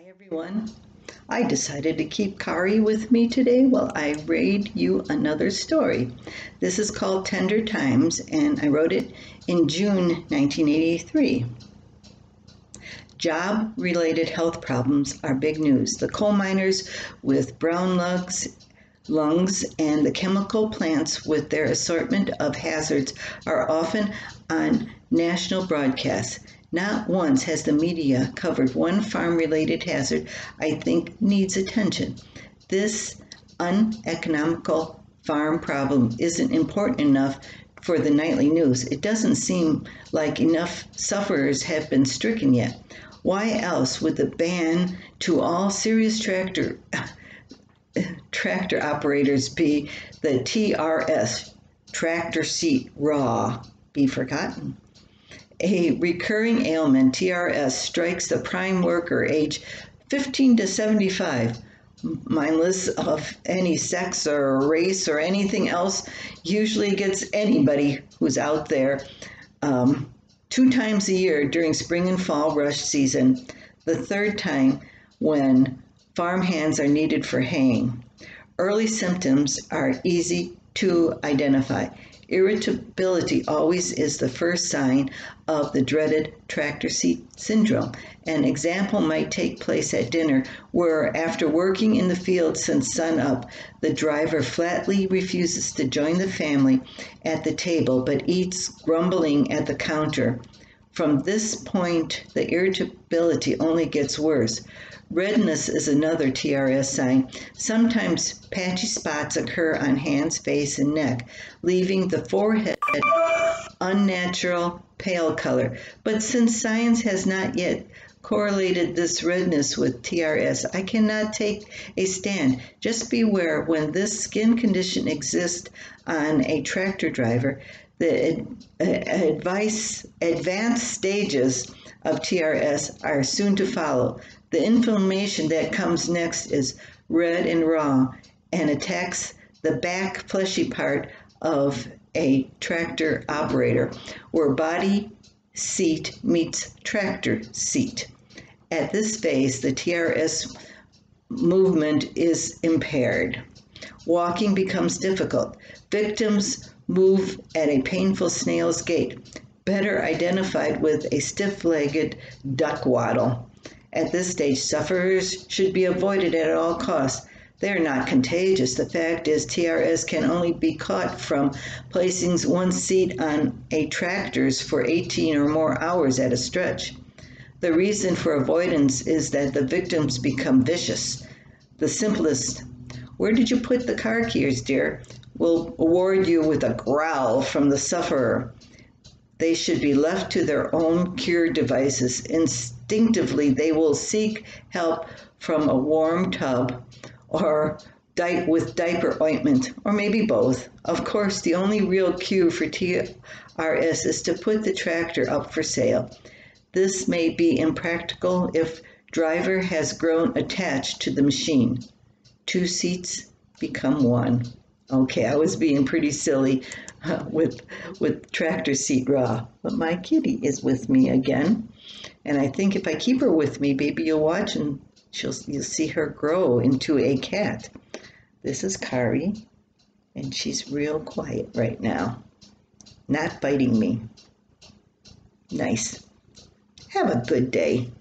Everyone. I decided to keep Kari with me today while I read you another story. This is called Tender Times, and I wrote it in June 1983. Job-related health problems are big news. The coal miners with brown lungs and the chemical plants with their assortment of hazards are often on national broadcasts. Not once has the media covered one farm-related hazard I think needs attention. This uneconomical farm problem isn't important enough for the nightly news. It doesn't seem like enough sufferers have been stricken yet. Why else would the ban to all serious tractor operators be the TRS, tractor seat raw, be forgotten? A recurring ailment, TRS, strikes the prime worker age 15 to 75. Mindless of any sex or race or anything else, usually gets anybody who's out there 2 times a year during spring and fall rush season, the third time when farm hands are needed for haying. Early symptoms are easy to identify. Irritability always is the first sign of the dreaded tractor seat syndrome. An example might take place at dinner, where after working in the field since sunup, the driver flatly refuses to join the family at the table but eats grumbling at the counter. From this point, the irritability only gets worse. Redness is another TRS sign. Sometimes patchy spots occur on hands, face, and neck, leaving the forehead unnatural pale color. But since science has not yet correlated this redness with TRS, I cannot take a stand. Just beware when this skin condition exists on a tractor driver. The advanced stages of TRS are soon to follow. The inflammation that comes next is red and raw and attacks the back fleshy part of a tractor operator, where body seat meets tractor seat. At this phase, the TRS movement is impaired. Walking becomes difficult. Victims move at a painful snail's gait, better identified with a stiff-legged duck waddle. At this stage, sufferers should be avoided at all costs. They are not contagious. The fact is, TRS can only be caught from placing one seat on a tractor's for 18 or more hours at a stretch. The reason for avoidance is that the victims become vicious. The simplest, "Where did you put the car keys, dear?" will award you with a growl from the sufferer. They should be left to their own cure devices. Instinctively, they will seek help from a warm tub or with diaper ointment, or maybe both. Of course, the only real cure for TRS is to put the tractor up for sale. This may be impractical if driver has grown attached to the machine. 2 seats become 1. Okay, I was being pretty silly with tractor seat raw, but my kitty is with me again, and I think if I keep her with me, baby, you'll watch and you'll see her grow into a cat. This is Kari, and she's real quiet right now, not biting me. Nice. Have a good day.